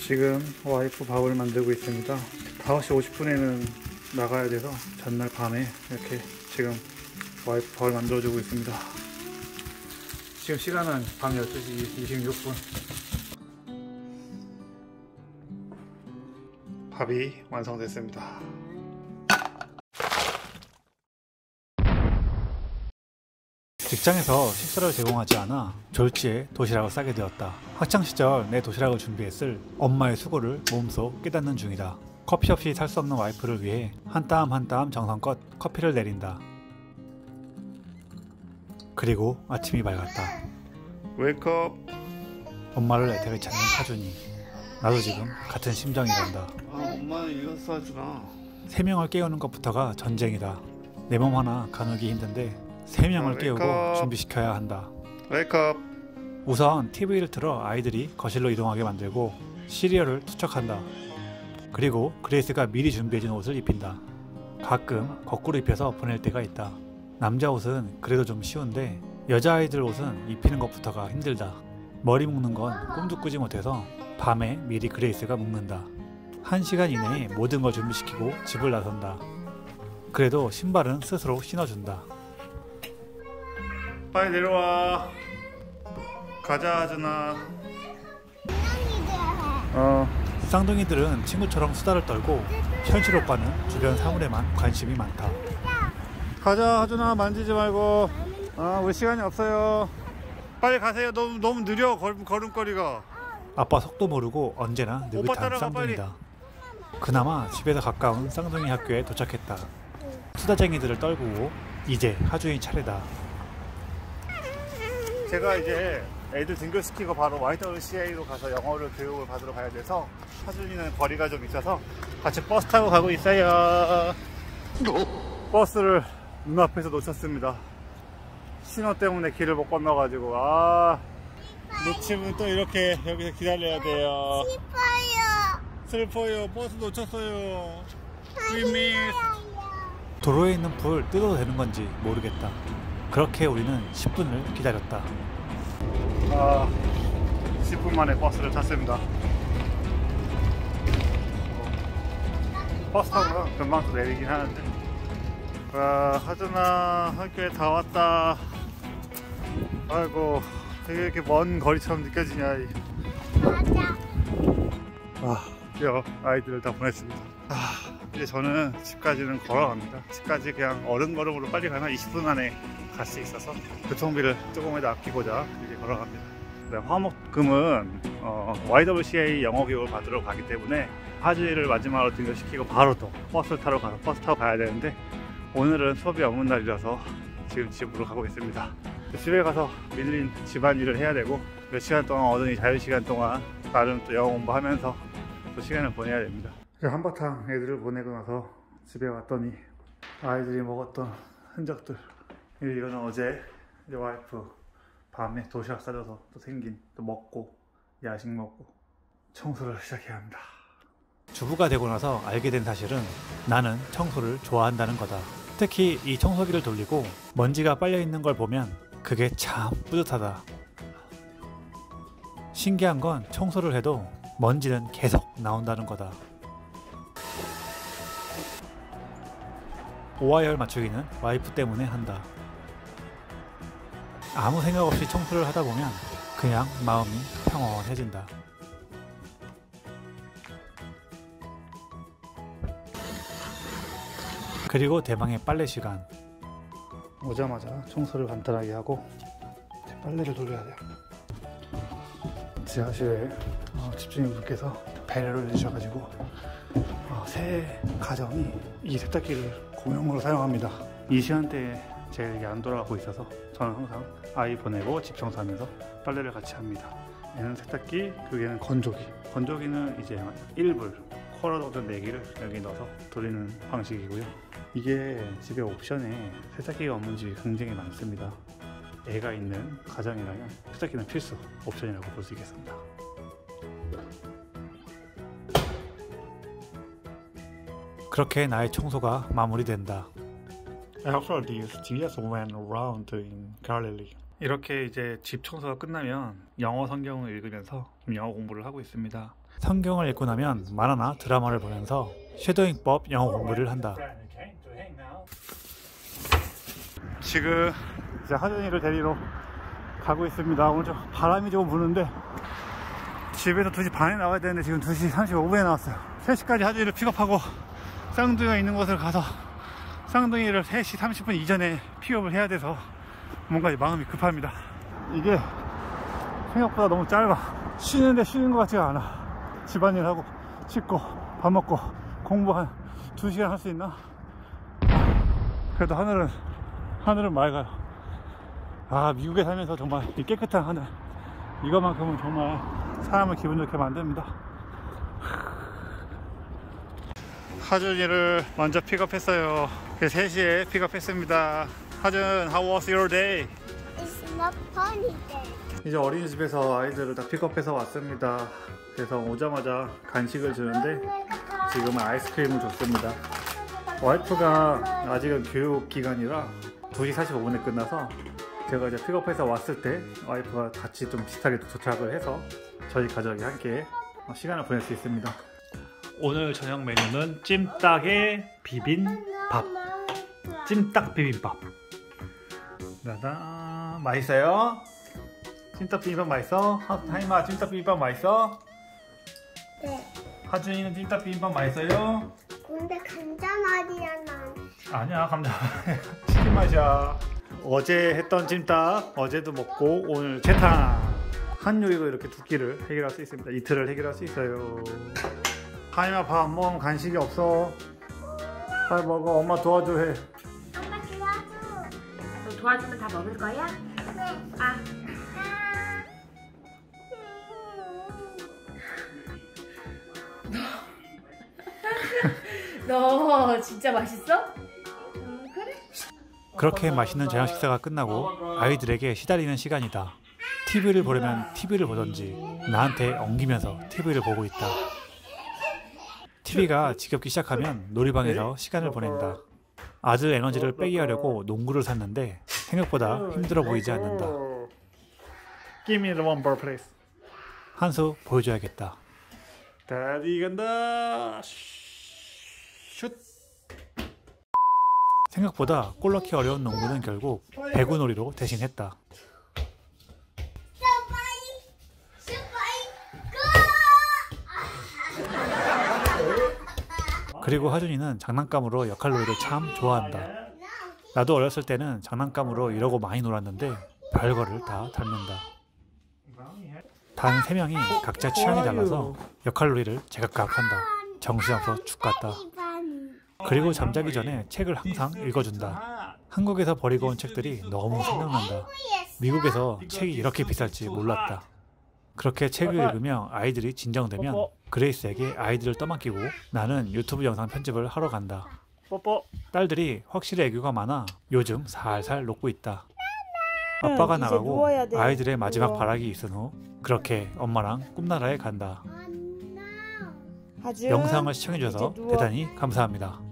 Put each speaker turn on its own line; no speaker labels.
지금 와이프 밥을 만들고 있습니다. 5시 50분에는 나가야 돼서 전날 밤에 이렇게 지금 와이프 밥을 만들어주고 있습니다. 지금 시간은 밤 12시 26분. 밥이 완성됐습니다. 직장에서 식사를 제공하지 않아 졸지에 도시락을 싸게 되었다. 학창시절 내 도시락을 준비했을 엄마의 수고를 몸소 깨닫는 중이다. 커피 없이 살 수 없는 와이프를 위해 한 땀 한 땀 정성껏 커피를 내린다. 그리고 아침이 밝았다. 웨이크업. 엄마를 애타게 찾는 하준이. 나도 지금 같은 심정이란다.
엄마는 일어서 하주나.
3명을 깨우는 것부터가 전쟁이다. 내 몸 하나 가누기 힘든데 3명을 깨우고 준비시켜야 한다.
웨이크업.
우선 TV를 틀어 아이들이 거실로 이동하게 만들고 시리얼을 투척한다. 그리고 그레이스가 미리 준비해준 옷을 입힌다. 가끔 거꾸로 입혀서 보낼 때가 있다. 남자 옷은 그래도 좀 쉬운데 여자아이들 옷은 입히는 것부터가 힘들다. 머리 묶는 건 꿈도 꾸지 못해서 밤에 미리 그레이스가 묶는다. 1시간 이내에 모든 걸 준비시키고 집을 나선다. 그래도 신발은 스스로 신어준다.
빨리 내려와. 가자 하준아.
쌍둥이들은 친구처럼 수다를 떨고 현실 오빠는 주변 사물에만 관심이 많다.
가자 하준아, 만지지 말고. 우리 시간이 없어요. 빨리 가세요. 너무 느려 걸음걸이가.
아빠 속도 모르고 언제나 느긋한 쌍둥이다. 그나마 집에서 가까운 쌍둥이 학교에 도착했다. 수다쟁이들을 떨구고 이제 하준이 차례다.
제가 이제 애들 등교시키고 바로 YWCA로 가서 영어를 교육을 받으러 가야 돼서 하준이는 거리가 좀 있어서 같이 버스 타고 가고 있어요. 버스를 눈앞에서 놓쳤습니다. 신호 때문에 길을 못 건너가지고. 놓치면 또 이렇게 여기서 기다려야 돼요. 슬퍼요. 버스 놓쳤어요. We miss.
도로에 있는 불 뜯어도 되는 건지 모르겠다. 그렇게 우리는 10분을 기다렸다.
10분 만에 버스를 탔습니다. 버스 타면 금방 또 내리긴 하는데. 하준아, 학교에 다 왔다. 아이고, 되게 이렇게 먼 거리처럼 느껴지냐. 드디어 아이들을 다 보냈습니다. 이제 저는 집까지는 걸어갑니다. 집까지 그냥 어른걸음으로 빨리 가면 20분 안에 갈 수 있어서 교통비를 조금이라도 아끼고자 이제 걸어갑니다. 네, 화목금은 YWCA 영어 교육을 받으러 가기 때문에 하준이를 마지막으로 등교시키고 바로 또 버스를 타러 가서 버스 타고 가야 되는데 오늘은 수업이 없는 날이라서 지금 집으로 가고 있습니다. 집에 가서 밀린 집안일을 해야 되고 몇 시간 동안 어른이 자유시간 동안 나름 또 영어 공부하면서 또 시간을 보내야 됩니다. 한바탕 애들을 보내고 나서 집에 왔더니 아이들이 먹었던 흔적들. 이거는 어제 이제 와이프 밤에 도시락 싸줘서 또 생긴, 또 먹고 야식 먹고 청소를 시작해야 합니다.
주부가 되고 나서 알게 된 사실은 나는 청소를 좋아한다는 거다. 특히 이 청소기를 돌리고 먼지가 빨려 있는 걸 보면 그게 참 뿌듯하다. 신기한 건 청소를 해도 먼지는 계속 나온다는 거다. 오와열 맞추기는 와이프 때문에 한다. 아무 생각 없이 청소를 하다 보면 그냥 마음이 평온해진다. 그리고 대망의 빨래 시간. 오자마자 청소를 간단하게 하고 이제 빨래를 돌려야 돼요. 지하실에 집주인분께서 배려를 해주셔가지고 새 가정이 이 세탁기를 공용으로 사용합니다. 이 시간대에 제가 이게 안 돌아가고 있어서 저는 항상 아이 보내고 집 청소하면서 빨래를 같이 합니다. 얘는 세탁기, 그리고 얘는 건조기. 건조기는 이제 1불 콜라도전 4개를 여기 넣어서 돌리는 방식이고요. 이게 집에 옵션에 세탁기가 없는 집이 굉장히 많습니다. 애가 있는 가정이라면 세탁기는 필수 옵션이라고 볼 수 있겠습니다. 그렇게 나의 청소가 마무리된다. After this, Jesus went around in Galilee, 이렇게 이제 집 청소가 끝나면 영어 성경을 읽으면서 영어 공부를 하고 있습니다. 성경을 읽고 나면 만화나 드라마를 보면서 쉐도잉법 영어 공부를 한다.
지금 이제 하준이를 데리러 가고 있습니다. 오늘 좀 바람이 좀 부는데 집에서 2시 반에 나와야 되는데 지금 2시 35분에 나왔어요. 3시까지 하준이를 픽업하고 쌍둥이가 있는 곳을 가서 쌍둥이를 3시 30분 이전에 픽업을 해야 돼서 뭔가 마음이 급합니다. 이게 생각보다 너무 짧아. 쉬는데 쉬는 것 같지가 않아. 집안일 하고 씻고 밥 먹고 공부 한 2시간 할 수 있나? 그래도 하늘은 맑아요. 아, 미국에 살면서 정말 이 깨끗한 하늘, 이거만큼은 정말 사람을 기분 좋게 만듭니다. 하준이를 먼저 픽업했어요. 3시에 픽업했습니다. 하준, how was your day?
It's not funny day.
이제 어린이집에서 아이들을 다 픽업해서 왔습니다. 그래서 오자마자 간식을 주는데 지금은 아이스크림을 줬습니다. 와이프가 아직은 교육 기간이라 2시 45분에 끝나서 제가 이제 픽업해서 왔을 때 와이프가 같이 좀 비슷하게 도착을 해서 저희 가족이 함께 시간을 보낼 수 있습니다. 오늘 저녁 메뉴는 찜닭에 비빔밥. 찜닭 비빔밥. 짜잔, 맛있어요? 찜닭 비빔밥 맛있어? 하이마 찜닭 비빔밥 맛있어?
네.
하준이는 찜닭 비빔밥 맛있어요?
근데 감자 맛이야 난.
아니야, 감자 치킨 맛이야. 어제 했던 찜닭 어제도 먹고 오늘 재탕. 한 요리로 이렇게 2끼를 해결할 수 있습니다. 이틀을 해결할 수 있어요. 하이마 밥 안 먹으면 간식이 없어. 빨리 먹어. 엄마 도와줘 해.
엄마 도와줘.
너 도와주면 다 먹을 거야?
네.
아, 너 진짜 맛있어? 그래?
그렇게 맛있는 저녁 식사가 끝나고 아이들에게 시달리는 시간이다. TV를 보려면 TV를 보던지 나한테 엉기면서 TV를 보고 있다. TV가 지겹기 시작하면 놀이방에서 시간을 보낸다. 아들 에너지를 빼게 하려고 농구를 샀는데 생각보다 힘들어 보이지 않는다. Give me the one ball, please. 한 수 보여줘야겠다. 다디 간다. 슛. 생각보다 골 넣기 어려운 농구는 결국 배구놀이로 대신했다. 그리고 하준이는 장난감으로 역할놀이를 참 좋아한다. 나도 어렸을 때는 장난감으로 이러고 많이 놀았는데 별거를 다 닮는다. 단 3명이 각자 취향이 달라서 역할놀이를 제각각 한다. 정신없어 죽겠다. 그리고 잠자기 전에 책을 항상 읽어준다. 한국에서 버리고 온 책들이 너무 생각난다. 미국에서 책이 이렇게 비쌀지 몰랐다. 그렇게 책을 읽으며 아이들이 진정되면 그레이스에게 아이들을 떠맡기고 나는 유튜브 영상 편집을 하러 간다. 딸들이 확실히 애교가 많아 요즘 살살 녹고 있다. 아빠가 나가고 아이들의 마지막 발악이 있은 후 그렇게 엄마랑 꿈나라에 간다. 영상을 시청해주셔서 대단히 감사합니다.